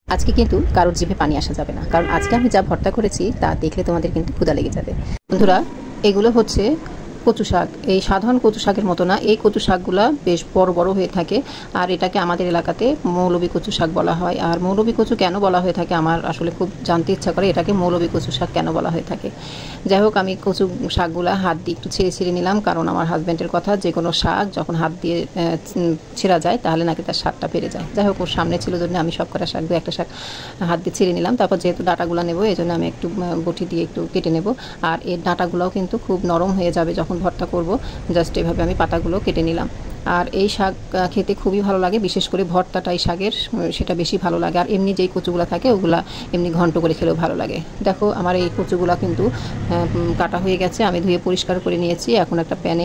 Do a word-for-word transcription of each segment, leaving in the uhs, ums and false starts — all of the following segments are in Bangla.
আজকে কিন্তু কারোর জিভে পানি আসা যাবে না, কারণ আজকে আমি যা ভর্তা করেছি তা দেখলে তোমাদের কিন্তু ক্ষুধা লেগে যাবে। বন্ধুরা, এগুলো হচ্ছে কচু শাক। এই সাধারণ কচু শাকের মতো না, এই কচু শাকগুলো বেশ বড় বড় হয়ে থাকে, আর এটাকে আমাদের এলাকাতে মৌলবী কচু শাক বলা হয়। আর মৌলবী কচু কেন বলা হয়ে থাকে আমার আসলে খুব জানতে ইচ্ছা করে, এটাকে মৌলবী কচু শাক কেন বলা হয়ে থাকে। যাই হোক, আমি কচু শাকগুলো হাত দিয়ে একটু ছিঁড়ে ছিঁড়ে নিলাম, কারণ আমার হাজব্যান্ডের কথা, যে কোনো শাক যখন হাত দিয়ে ছেঁড়া যায় তাহলে নাকি তার স্বাদটা বেড়ে যায়। যাই হোক, ওর সামনে ছিল জন্য আমি সব কটা শাক দিয়ে একটা শাক হাত দিয়ে ছিঁড়ে নিলাম। তারপর যেহেতু ডাঁটাগুলো নেবো, এই জন্য আমি একটু বটি দিয়ে একটু কেটে নেব। আর এর ডাঁটাগুলোও কিন্তু খুব নরম হয়ে যাবে যখন ভর্তা করব। জাস্ট এভাবে আমি পাতাগুলো কেটে নিলাম। আর এই শাক খেতে খুবই ভালো লাগে, বিশেষ করে ভর্তাটা এই শাকের সেটা বেশি ভালো লাগে। আর এমনি যেই কচুগুলো থাকে ওগুলা এমনি ঘন্ট করে খেলেও ভালো লাগে। দেখো, আমার এই কচুগুলো কিন্তু কাটা হয়ে গেছে, আমি ধুয়ে পরিষ্কার করে নিয়েছি। এখন একটা প্যানে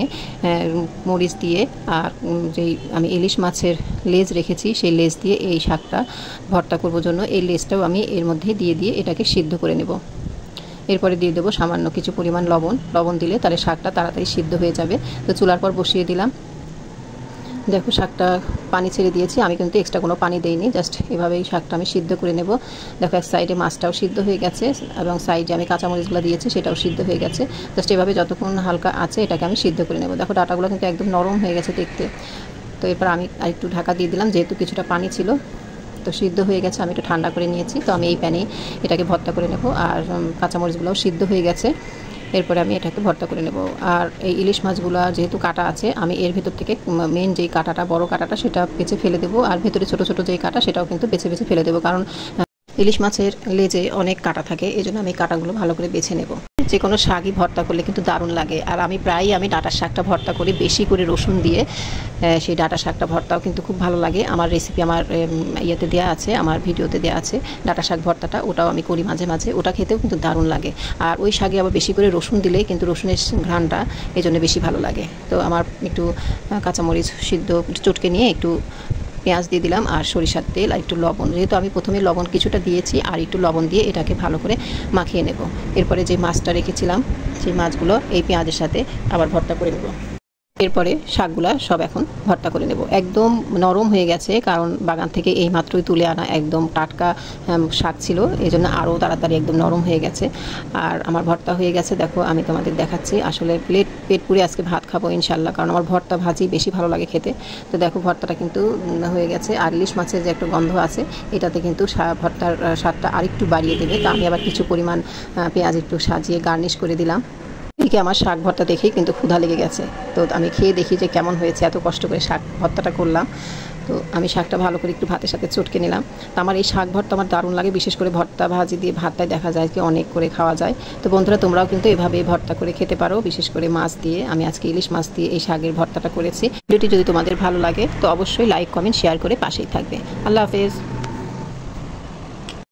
মরিচ দিয়ে আর যেই আমি ইলিশ মাছের লেজ রেখেছি সেই লেজ দিয়ে এই শাকটা ভর্তা করবো জন্য এই লেজটাও আমি এর মধ্যে দিয়ে দিয়ে এটাকে সিদ্ধ করে নেব। এরপরে দিয়ে দেবো সামান্য কিছু পরিমাণ লবণ। লবণ দিলে তাহলে শাকটা তাড়াতাড়ি সিদ্ধ হয়ে যাবে। তো চুলার পর বসিয়ে দিলাম। দেখো, শাকটা পানি ছেড়ে দিয়েছি, আমি কিন্তু এক্সট্রা কোনো পানি দেইনি, জাস্ট এভাবেই শাকটা আমি সিদ্ধ করে নেব। দেখো, এক সাইডে মাছটাও সিদ্ধ হয়ে গেছে এবং সাইডে আমি কাঁচামরিচগুলো দিয়েছি সেটাও সিদ্ধ হয়ে গেছে। জাস্ট এভাবে যতক্ষণ হালকা আছে এটাকে আমি সিদ্ধ করে নেব। দেখো, ডাটাগুলো কিন্তু একদম নরম হয়ে গেছে দেখতে। তো এরপর আমি আরেকটু ঢাকা দিয়ে দিলাম, যেহেতু কিছুটা পানি ছিল। তো সিদ্ধ হয়ে গেছে, আমি একটু ঠান্ডা করে নিয়েছি। তো আমি এই প্যানে এটাকে ভর্তা করে নেব। আর কাঁচামরিচগুলোও সিদ্ধ হয়ে গেছে, এরপরে আমি এটাকে ভর্তা করে নেব। আর এই ইলিশ মাছগুলো যেহেতু কাটা আছে, আমি এর ভেতর থেকে মেন যেই কাঁটাটা, বড় কাঁটাটা, সেটা বেছে ফেলে দেবো। আর ভেতরে ছোটো ছোটো যেই কাঁটা সেটাও কিন্তু বেছে বেছে ফেলে দেবো, কারণ ইলিশ মাছের লেজে অনেক কাঁটা থাকে, এই জন্য আমি কাঁটাগুলো ভালো করে বেছে নেব। যে কোনো শাকই ভর্তা করলে কিন্তু দারুণ লাগে। আর আমি প্রায়ই আমি ডাঁটার শাকটা ভর্তা করি বেশি করে রসুন দিয়ে। সেই ডাঁটা শাকটা ভর্তাও কিন্তু খুব ভালো লাগে। আমার রেসিপি আমার ইয়েতে দেওয়া আছে, আমার ভিডিওতে দেওয়া আছে ডাঁটা শাক ভর্তাটা, ওটাও আমি করি মাঝে মাঝে। ওটা খেতেও কিন্তু দারুণ লাগে। আর ওই শাকে আবার বেশি করে রসুন দিলে কিন্তু রসুনের ঘ্রাণটা এই জন্য বেশি ভালো লাগে। তো আমার একটু কাঁচামরিচ সিদ্ধ চটকে নিয়ে একটু পেঁয়াজ দিয়ে দিলাম, আর সরিষার তেল আর একটু লবণ। যেহেতু আমি প্রথমে লবণ কিছুটা দিয়েছি, আর একটু লবণ দিয়ে এটাকে ভালো করে মাখিয়ে নেব। এরপরে যে মাছটা রেখেছিলাম সেই মাছগুলো এই পেঁয়াজের সাথে আবার ভর্তা করে নেব। এরপরে শাকগুলা সব এখন ভর্তা করে নেব। একদম নরম হয়ে গেছে, কারণ বাগান থেকে এই মাত্রই তুলে আনা একদম টাটকা শাক ছিল, এই জন্য আরও তাড়াতাড়ি একদম নরম হয়ে গেছে। আর আমার ভর্তা হয়ে গেছে। দেখো, আমি তোমাদের দেখাচ্ছি। আসলে প্লেট পেট পুরে আজকে ভাত খাবো ইনশাল্লাহ, কারণ আমার ভর্তা ভাজি বেশি ভালো লাগে খেতে। তো দেখো, ভর্তাটা কিন্তু হয়ে গেছে। আর ইলিশ মাছের যে একটা গন্ধ আছে, এটাতে কিন্তু ভর্তার স্বাদটা আরেকটু বাড়িয়ে দেবে। তো আমি আবার কিছু পরিমাণ পেঁয়াজ একটু সাজিয়ে গার্নিশ করে দিলাম। এদিকে আমার শাক ভর্তা দেখেই কিন্তু ক্ষুধা লেগে গেছে। তো আমি খেয়ে দেখি যে কেমন হয়েছে। এত কষ্ট করে শাক ভর্তাটা করলাম, তো আমি শাকটা ভালো করে একটু ভাতের সাথে চটকে নিলাম। তো আমার এই শাক ভর্তা আমার দারুণ লাগে, বিশেষ করে ভর্তা ভাজি দিয়ে ভাতটায় দেখা যায় কি অনেক করে খাওয়া যায়। তো বন্ধুরা, তোমরাও কিন্তু এভাবে ভর্তা করে খেতে পারো, বিশেষ করে মাছ দিয়ে। আমি আজকে ইলিশ মাছ দিয়ে এই শাকের ভর্তাটা করেছি। ভিডিওটি যদি তোমাদের ভালো লাগে তো অবশ্যই লাইক, কমেন্ট, শেয়ার করে পাশেই থাকবে। আল্লাহ হাফেজ।